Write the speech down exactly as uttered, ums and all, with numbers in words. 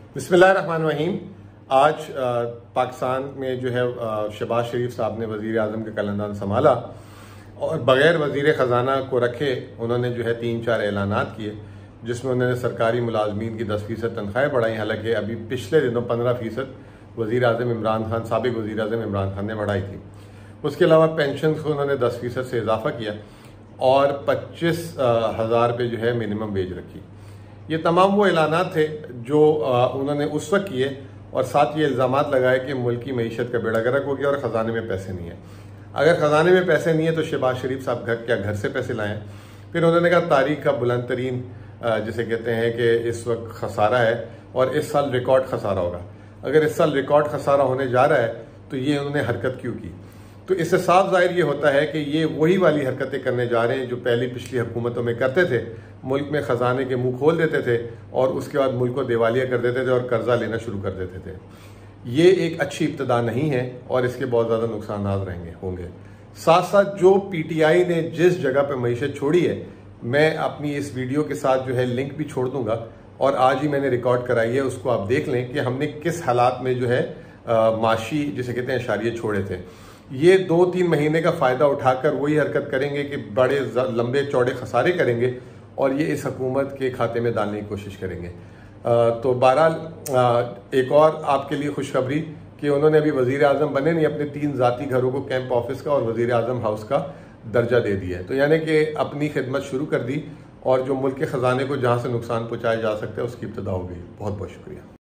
बिस्मिल्लाहिर्रहमानिर्रहीम। आज पाकिस्तान में जो है शहबाज शरीफ साहब ने वज़ीर आज़म का कलंदान संभाला और बग़ैर वज़ीर ख़जाना को रखे उन्होंने जो है तीन चार ऐलानात किए, जिसमें उन्होंने सरकारी मुलाजमीन की दस फ़ीसद तनख्वाहें बढ़ाई। हालांकि अभी पिछले दिनों पंद्रह फ़ीसद वज़ीर आज़म इमरान खान साबिक़ वज़ीर आज़म इमरान खान ने बढ़ाई थी। उसके अलावा पेंशन को उन्होंने दस फ़ीसद से इजाफा किया और पच्चीस हज़ार रुपये जो है मिनिमम वेज रखी। ये तमाम वो ऐलानात थे जो उन्होंने उस वक्त किए और साथ ये इल्ज़ामात लगाए कि मुल्क की मईशत का बेड़ा गर्क हो गया और ख़जाने में पैसे नहीं है। अगर ख़जाने में पैसे नहीं है तो शहबाज शरीफ साहब घर क्या घर से पैसे लाएं। फिर उन्होंने कहा तारीख का बुलंद तरीन जिसे कहते हैं कि इस वक्त खसारा है और इस साल रिकॉर्ड खसारा होगा। अगर इस साल रिकॉर्ड खसारा होने जा रहा है तो ये उन्होंने हरकत क्यों की? तो इससे साफ जाहिर ये होता है कि ये वही वाली हरकतें करने जा रहे हैं जो पहली पिछली हुकूमतों में करते थे। मुल्क में ख़जाने के मुंह खोल देते थे और उसके बाद मुल्क को दिवालिया कर देते थे और कर्जा लेना शुरू कर देते थे। ये एक अच्छी इब्तदा नहीं है और इसके बहुत ज़्यादा नुकसान रहेंगे होंगे। साथ साथ जो पी टी आई ने जिस जगह पर मईशत छोड़ी है, मैं अपनी इस वीडियो के साथ जो है लिंक भी छोड़ दूंगा और आज ही मैंने रिकॉर्ड कराई है, उसको आप देख लें कि हमने किस हालात में जो है आ, माशी जिसे कहते हैं इशारिये छोड़े थे। ये दो तीन महीने का फ़ायदा उठाकर वही हरकत करेंगे कि बड़े लंबे चौड़े खसारे करेंगे और ये इस हुकूमत के खाते में डालने की कोशिश करेंगे। आ, तो बहरहाल एक और आपके लिए खुशखबरी कि उन्होंने अभी वज़ीर आज़म बने नहीं, अपने तीन ज़ाती घरों को कैंप ऑफिस का और वज़ीर आज़म हाउस का दर्जा दे दिया है। तो यानी कि अपनी खिदमत शुरू कर दी और जो मुल्क के ख़जाने को जहाँ से नुकसान पहुँचाया जा सकता है उसकी इब्तदा हो गई। बहुत बहुत शुक्रिया।